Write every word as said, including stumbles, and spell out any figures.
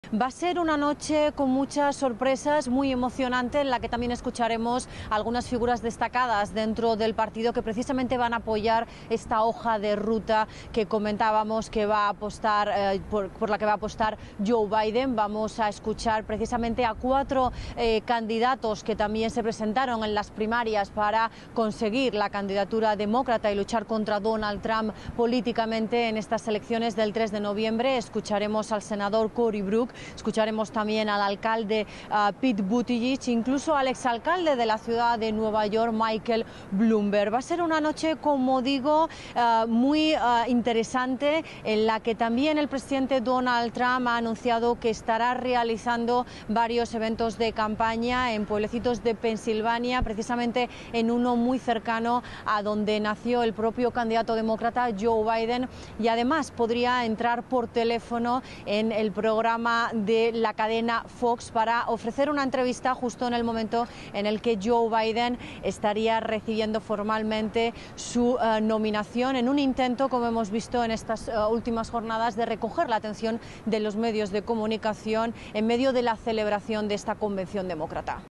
Va a ser una noche con muchas sorpresas, muy emocionante, en la que también escucharemos algunas figuras destacadas dentro del partido que precisamente van a apoyar esta hoja de ruta que comentábamos que va a apostar, eh, por, por la que va a apostar Joe Biden. Vamos a escuchar precisamente a cuatro eh, candidatos que también se presentaron en las primarias para conseguir la candidatura demócrata y luchar contra Donald Trump políticamente en estas elecciones del tres de noviembre. Escucharemos al senador Cory Booker. Escucharemos también al alcalde uh, Pete Buttigieg, incluso al exalcalde de la ciudad de Nueva York, Michael Bloomberg. Va a ser una noche, como digo, uh, muy uh, interesante, en la que también el presidente Donald Trump ha anunciado que estará realizando varios eventos de campaña en pueblecitos de Pensilvania, precisamente en uno muy cercano a donde nació el propio candidato demócrata Joe Biden, y además podría entrar por teléfono en el programa de la cadena Fox para ofrecer una entrevista justo en el momento en el que Joe Biden estaría recibiendo formalmente su uh, nominación, en un intento, como hemos visto en estas uh, últimas jornadas, de recoger la atención de los medios de comunicación en medio de la celebración de esta convención demócrata.